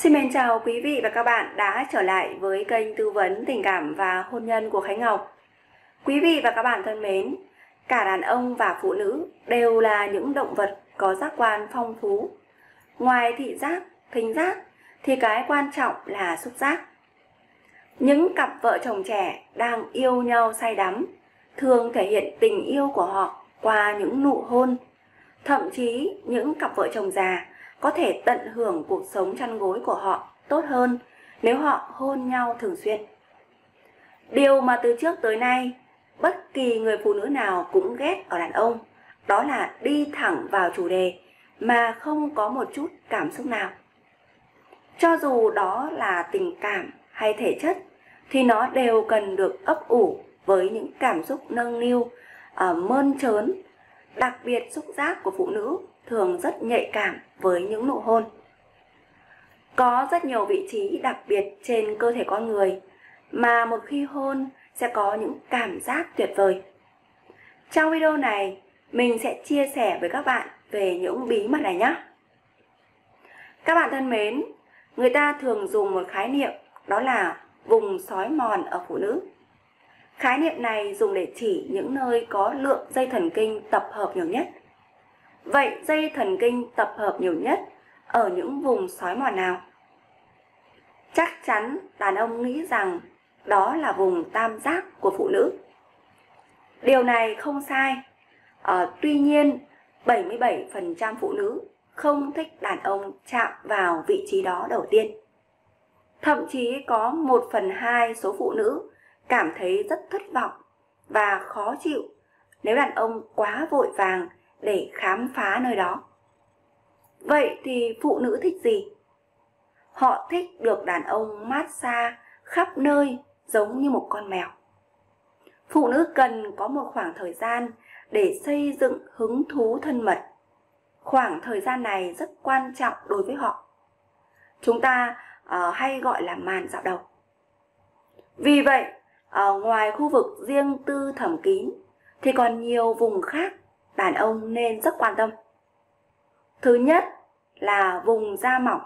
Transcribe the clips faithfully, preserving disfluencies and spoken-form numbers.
Xin mến chào quý vị và các bạn đã trở lại với kênh tư vấn tình cảm và hôn nhân của Khánh Ngọc. Quý vị và các bạn thân mến, cả đàn ông và phụ nữ đều là những động vật có giác quan phong phú. Ngoài thị giác, thính giác thì cái quan trọng là xúc giác. Những cặp vợ chồng trẻ đang yêu nhau say đắm thường thể hiện tình yêu của họ qua những nụ hôn. Thậm chí những cặp vợ chồng già có thể tận hưởng cuộc sống chăn gối của họ tốt hơn nếu họ hôn nhau thường xuyên. Điều mà từ trước tới nay bất kỳ người phụ nữ nào cũng ghét ở đàn ông đó là đi thẳng vào chủ đề mà không có một chút cảm xúc nào. Cho dù đó là tình cảm hay thể chất thì nó đều cần được ấp ủ với những cảm xúc nâng niu, mơn trớn. Đặc biệt xúc giác của phụ nữ thường rất nhạy cảm với những nụ hôn. Có rất nhiều vị trí đặc biệt trên cơ thể con người mà một khi hôn sẽ có những cảm giác tuyệt vời. Trong video này, mình sẽ chia sẻ với các bạn về những bí mật này nhé. Các bạn thân mến, người ta thường dùng một khái niệm đó là vùng sói mòn ở phụ nữ. Khái niệm này dùng để chỉ những nơi có lượng dây thần kinh tập hợp nhiều nhất. Vậy dây thần kinh tập hợp nhiều nhất ở những vùng sói mòn nào? Chắc chắn đàn ông nghĩ rằng đó là vùng tam giác của phụ nữ. Điều này không sai. À, tuy nhiên, bảy mươi bảy phần trăm phụ nữ không thích đàn ông chạm vào vị trí đó đầu tiên. Thậm chí có một phần hai số phụ nữ cảm thấy rất thất vọng và khó chịu nếu đàn ông quá vội vàng để khám phá nơi đó. Vậy thì phụ nữ thích gì? Họ thích được đàn ông massage khắp nơi giống như một con mèo. Phụ nữ cần có một khoảng thời gian để xây dựng hứng thú thân mật. Khoảng thời gian này rất quan trọng đối với họ. Chúng ta uh, hay gọi là màn dạo đầu. Vì vậy, ở ngoài khu vực riêng tư thầm kín thì còn nhiều vùng khác đàn ông nên rất quan tâm. Thứ nhất là vùng da mỏng.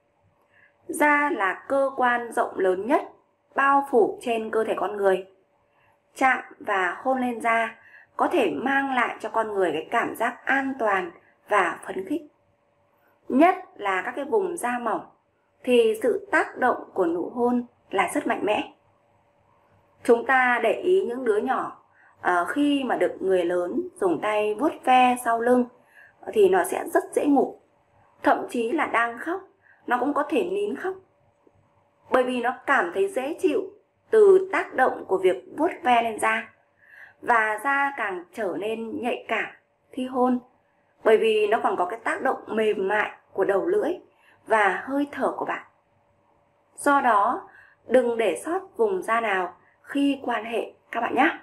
Da là cơ quan rộng lớn nhất bao phủ trên cơ thể con người. Chạm và hôn lên da có thể mang lại cho con người cái cảm giác an toàn và phấn khích. Nhất là các cái vùng da mỏng thì sự tác động của nụ hôn là rất mạnh mẽ. Chúng ta để ý những đứa nhỏ à, khi mà được người lớn dùng tay vuốt ve sau lưng thì nó sẽ rất dễ ngủ. Thậm chí là đang khóc, nó cũng có thể nín khóc. Bởi vì nó cảm thấy dễ chịu từ tác động của việc vuốt ve lên da. Và da càng trở nên nhạy cảm khi hôn, bởi vì nó còn có cái tác động mềm mại của đầu lưỡi và hơi thở của bạn. Do đó, đừng để sót vùng da nào khi quan hệ các bạn nhé.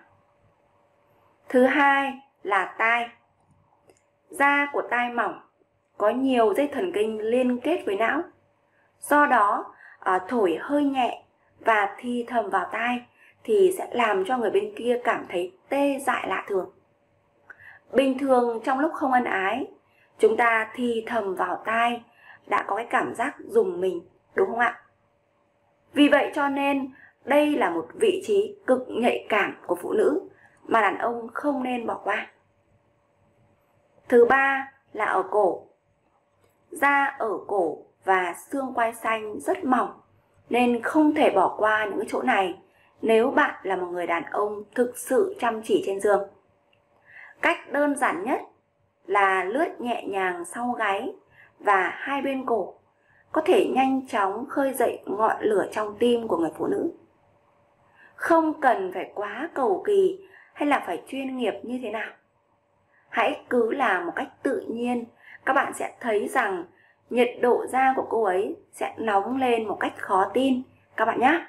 Thứ hai là tai. Da của tai mỏng, có nhiều dây thần kinh liên kết với não. Do đó, à, thổi hơi nhẹ và thì thầm vào tai thì sẽ làm cho người bên kia cảm thấy tê dại lạ thường. Bình thường trong lúc không ân ái, chúng ta thì thầm vào tai đã có cái cảm giác rùng mình, đúng không ạ? Vì vậy cho nên đây là một vị trí cực nhạy cảm của phụ nữ mà đàn ông không nên bỏ qua. Thứ ba là ở cổ. Da ở cổ và xương quai xanh rất mỏng nên không thể bỏ qua những chỗ này nếu bạn là một người đàn ông thực sự chăm chỉ trên giường. Cách đơn giản nhất là lướt nhẹ nhàng sau gáy và hai bên cổ có thể nhanh chóng khơi dậy ngọn lửa trong tim của người phụ nữ. Không cần phải quá cầu kỳ hay là phải chuyên nghiệp như thế nào. Hãy cứ làm một cách tự nhiên, các bạn sẽ thấy rằng nhiệt độ da của cô ấy sẽ nóng lên một cách khó tin các bạn nhé.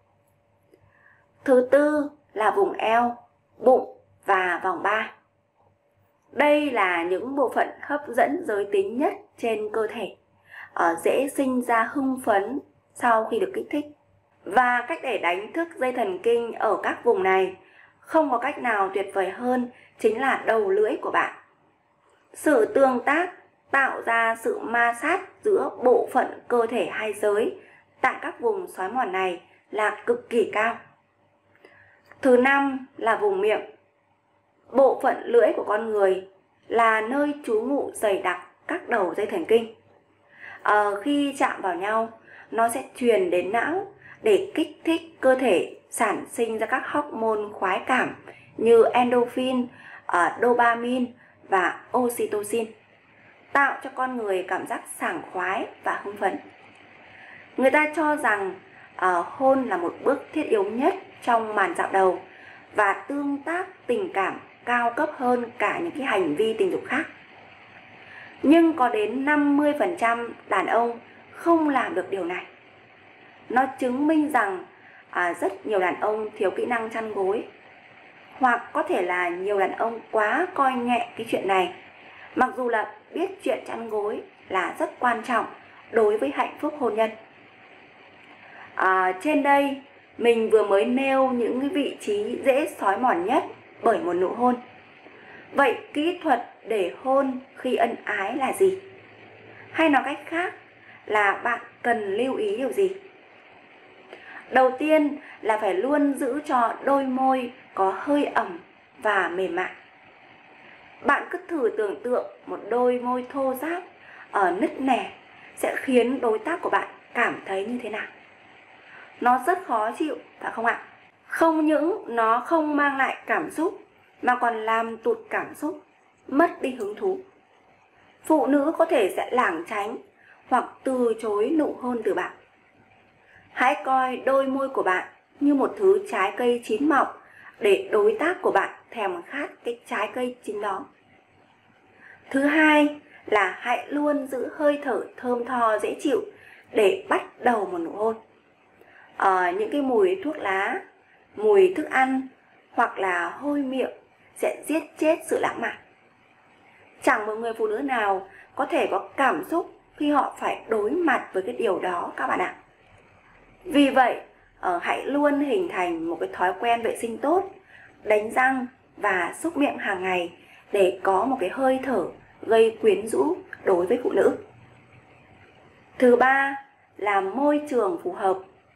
Thứ tư là vùng eo, bụng và vòng ba. Đây là những bộ phận hấp dẫn giới tính nhất trên cơ thể, ở dễ sinh ra hưng phấn sau khi được kích thích. Và cách để đánh thức dây thần kinh ở các vùng này không có cách nào tuyệt vời hơn chính là đầu lưỡi của bạn. Sự tương tác tạo ra sự ma sát giữa bộ phận cơ thể hai giới tại các vùng xói mòn này là cực kỳ cao. Thứ năm là vùng miệng. Bộ phận lưỡi của con người là nơi trú ngụ dày đặc các đầu dây thần kinh. Ờ, khi chạm vào nhau, nó sẽ truyền đến não để kích thích cơ thể sản sinh ra các hormone khoái cảm như endorphin, uh, dopamine và oxytocin, tạo cho con người cảm giác sảng khoái và hưng phấn. Người ta cho rằng uh, hôn là một bước thiết yếu nhất trong màn dạo đầu và tương tác tình cảm cao cấp hơn cả những cái hành vi tình dục khác. Nhưng có đến năm mươi phần trăm đàn ông không làm được điều này. Nó chứng minh rằng à, rất nhiều đàn ông thiếu kỹ năng chăn gối, hoặc có thể là nhiều đàn ông quá coi nhẹ cái chuyện này, mặc dù là biết chuyện chăn gối là rất quan trọng đối với hạnh phúc hôn nhân. À, trên đây mình vừa mới nêu những cái vị trí dễ xói mòn nhất bởi một nụ hôn. Vậy kỹ thuật để hôn khi ân ái là gì? Hay nói cách khác là bạn cần lưu ý điều gì? Đầu tiên là phải luôn giữ cho đôi môi có hơi ẩm và mềm mại. Bạn cứ thử tưởng tượng một đôi môi thô ráp ở nứt nẻ sẽ khiến đối tác của bạn cảm thấy như thế nào? Nó rất khó chịu, phải không ạ? Không những nó không mang lại cảm xúc mà còn làm tụt cảm xúc, mất đi hứng thú. Phụ nữ có thể sẽ lảng tránh hoặc từ chối nụ hôn từ bạn. Hãy coi đôi môi của bạn như một thứ trái cây chín mọng để đối tác của bạn thèm khát cái trái cây chín đó. Thứ hai là hãy luôn giữ hơi thở thơm tho dễ chịu để bắt đầu một nụ hôn. Ờ, những cái mùi thuốc lá, mùi thức ăn hoặc là hôi miệng sẽ giết chết sự lãng mạn. Chẳng một người phụ nữ nào có thể có cảm xúc khi họ phải đối mặt với cái điều đó các bạn ạ. Vì vậy, uh, hãy luôn hình thành một cái thói quen vệ sinh tốt, đánh răng và xúc miệng hàng ngày để có một cái hơi thở gây quyến rũ đối với phụ nữ. Thứ ba là môi trường phù hợp.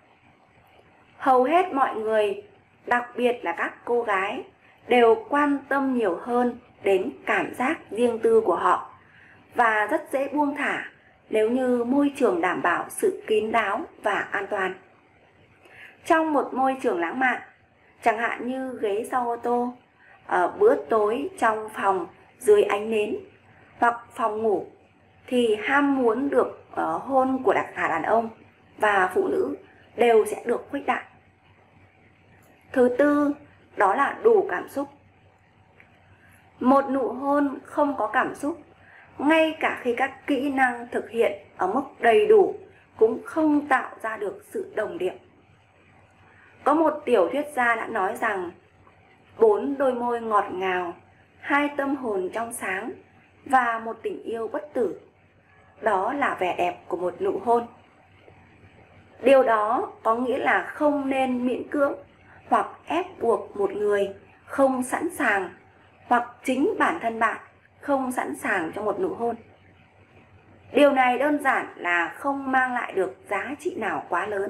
Hầu hết mọi người, đặc biệt là các cô gái, đều quan tâm nhiều hơn đến cảm giác riêng tư của họ và rất dễ buông thả nếu như môi trường đảm bảo sự kín đáo và an toàn. Trong một môi trường lãng mạn, chẳng hạn như ghế sau ô tô, ở bữa tối trong phòng dưới ánh nến hoặc phòng ngủ, thì ham muốn được uh, hôn của cả đàn ông và phụ nữ đều sẽ được khuếch đại. Thứ tư, đó là đủ cảm xúc. Một nụ hôn không có cảm xúc, ngay cả khi các kỹ năng thực hiện ở mức đầy đủ, cũng không tạo ra được sự đồng điệu. Có một tiểu thuyết gia đã nói rằng bốn đôi môi ngọt ngào, hai tâm hồn trong sáng và một tình yêu bất tử, đó là vẻ đẹp của một nụ hôn. Điều đó có nghĩa là không nên miễn cưỡng hoặc ép buộc một người không sẵn sàng, hoặc chính bản thân bạn không sẵn sàng cho một nụ hôn. Điều này đơn giản là không mang lại được giá trị nào quá lớn.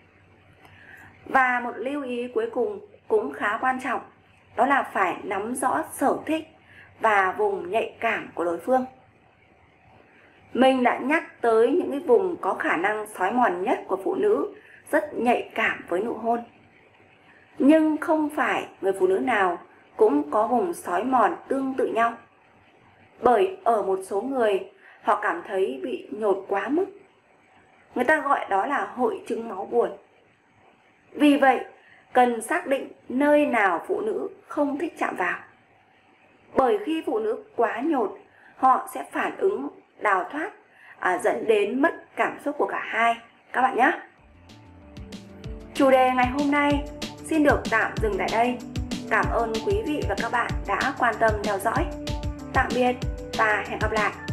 Và một lưu ý cuối cùng cũng khá quan trọng, đó là phải nắm rõ sở thích và vùng nhạy cảm của đối phương. Mình đã nhắc tới những cái vùng có khả năng xói mòn nhất của phụ nữ rất nhạy cảm với nụ hôn. Nhưng không phải người phụ nữ nào cũng có vùng xói mòn tương tự nhau. Bởi ở một số người, họ cảm thấy bị nhột quá mức. Người ta gọi đó là hội chứng máu buồn. Vì vậy, cần xác định nơi nào phụ nữ không thích chạm vào. Bởi khi phụ nữ quá nhột, họ sẽ phản ứng đào thoát, à, dẫn đến mất cảm xúc của cả hai các bạn nhé. Chủ đề ngày hôm nay xin được tạm dừng tại đây. Cảm ơn quý vị và các bạn đã quan tâm theo dõi. Tạm biệt và hẹn gặp lại.